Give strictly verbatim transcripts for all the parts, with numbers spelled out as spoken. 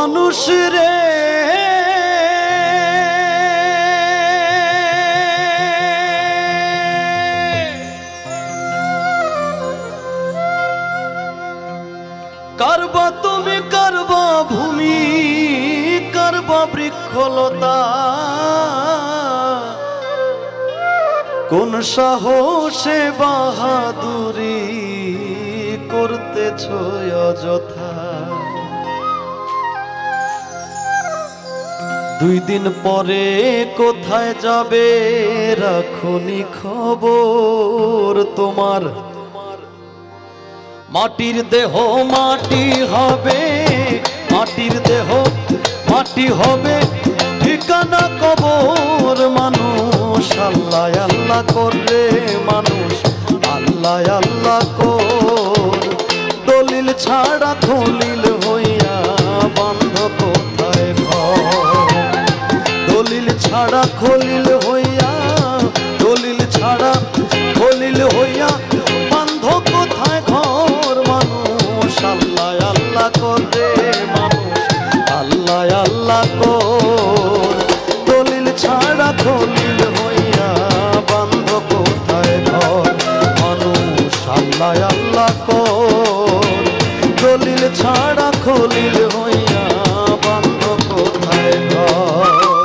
মানুষ রে কারবা তুমি কারবা ভূমি কারবা বৃক্ষলতা কোন সাহসে বাহাদুরি করতেছ অযথা। দুই দিন পরে কোথায় যাবে রাখুনি খবর তোমার। মাটির দেহ মাটি হবে মাটির দেহ মাটি হবে ঠিকানা কবর। মানুষ আল্লাহ আল্লাহ করে মানুষ আল্লাহ আল্লাহ কর। দলিল ছাড়া খলিল হইয়া বান্ধ কোথায় ঘর। দলিল ছাড়া খলিল হইয়া দলিল ছাড়া খলিল হইয়া বান্ধ কোথায় ঘর। মানুষ আল্লাহ আল্লাহ করে মানুষ আল্লাহ আল্লাহ কর। দলিল ছাড়া খলিল হইয়া বান্ধ কোথায় ঘর। মানুষ আল্লাহ আল্লাহ কর। দলিল ছাড়া খলিল হইয়া বান্ধ কোথায় ঘর।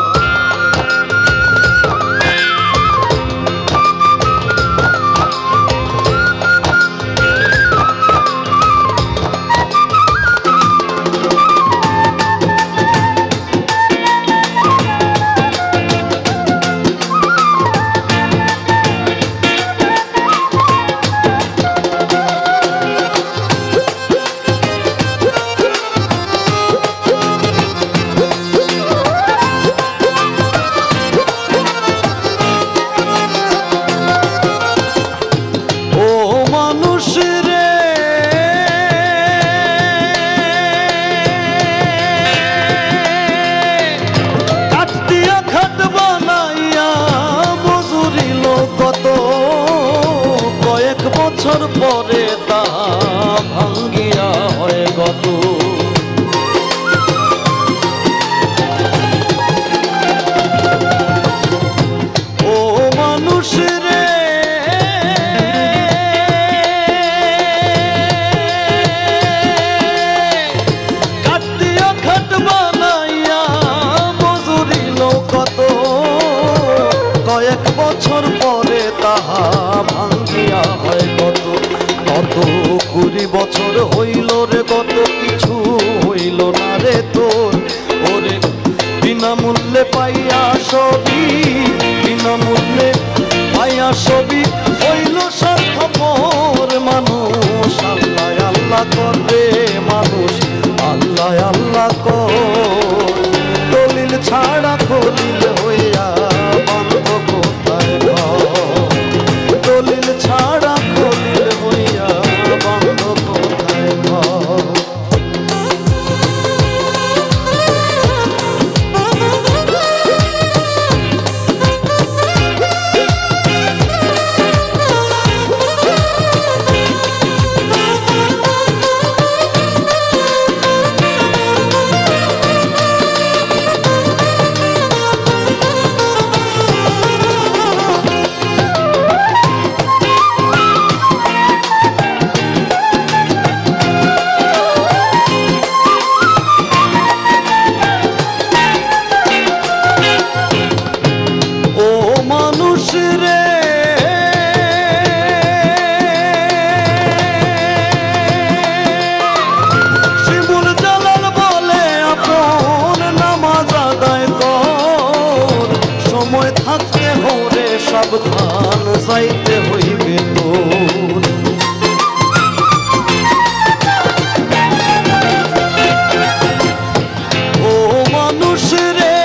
বছর পরে তা ভাঙ্গিয়া হয় গত। ও মানুষ রে কাটিয়া খাট বানাইয়া মজুরিল কত। কয়েক বছর পরে তাহা ভাঙ্গিয়া হয় কত। কত কুড়ি বছর হইল রে কত কিছু হইল না রে তোর। ওরে বিনামূল্যে পাইয়া সবই বিনামূল্যে পাইয়া সবই হইল স্বার্থপর। মানুষ আল্লাহ আল্লাহ করে মানুষ আল্লাহ আল্লাহ কর। দলিল ছাড়া খলিল হইয়া বান্ধ কোথায় ঘর। দলিল ছাড়া খলিল হইয়া বান্ধ কোথায় ঘর। সাবধান যাইতে হইবে তোর। ও মানুষ রে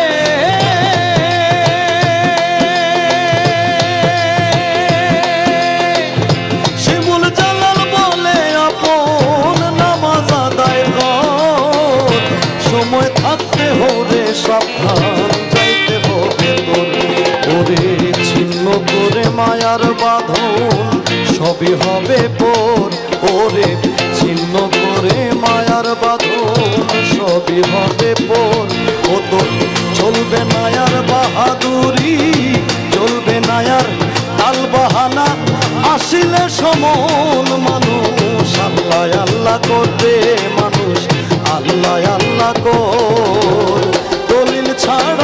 শিমুল জালাল বলে আপন নামাজ আদায় কর। সময় থাকতে হরে সাবধান যাইতে হবে তোর। ওরে ছিন্ন করে মায়ার বাঁধন সবই হবে পর। ওরে ছিন্ন করে মায়ার বাঁধন সব সবই হবে পর। ও তো চলবে না আর বাহাদুরি, চলবে না আর তাল বাহানা, আসিলে সমন মানুষ আল্লাহ আল্লাহ করবে মানুষ, আল্লাহ আল্লাহ কর। দলিল ছাড়া